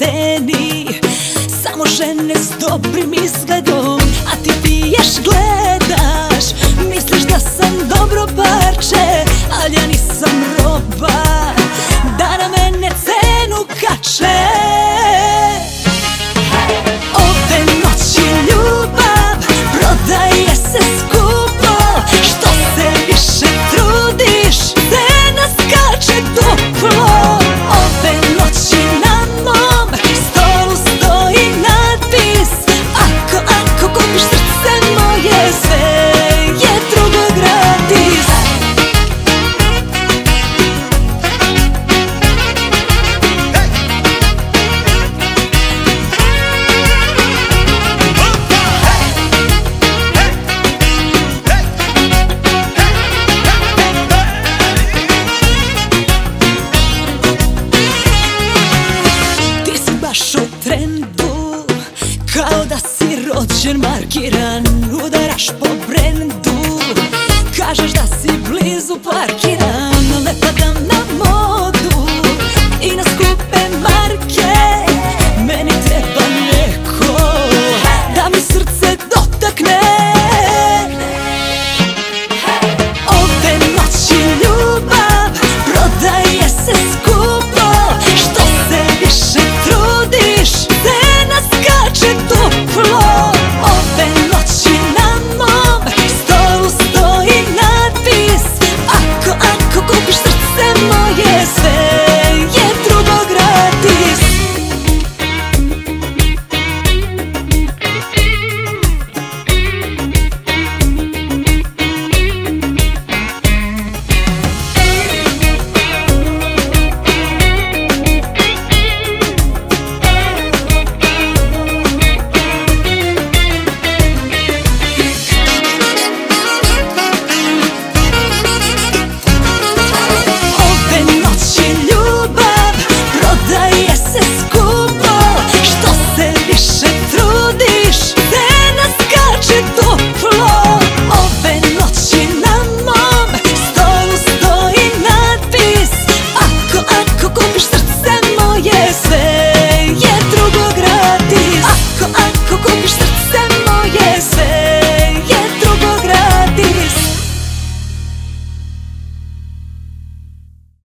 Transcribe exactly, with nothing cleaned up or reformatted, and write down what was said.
ceni samo žene s dobrim izgledom. A ti piješ, gledaš, misliš da sam dobro parče, ali ja nisam roba da na mene cenu kače. Ove noći ljubav prodaje se skupo, što se više trudiš cena skače duplo. Ove noći na mom stolu stoji natpis: Ako, ako kupiš srce moje, sve je drugo gratis. Baš u trendu, kao da si rođen markiran, udaraš po brendu, kažeš da si blizu parkira.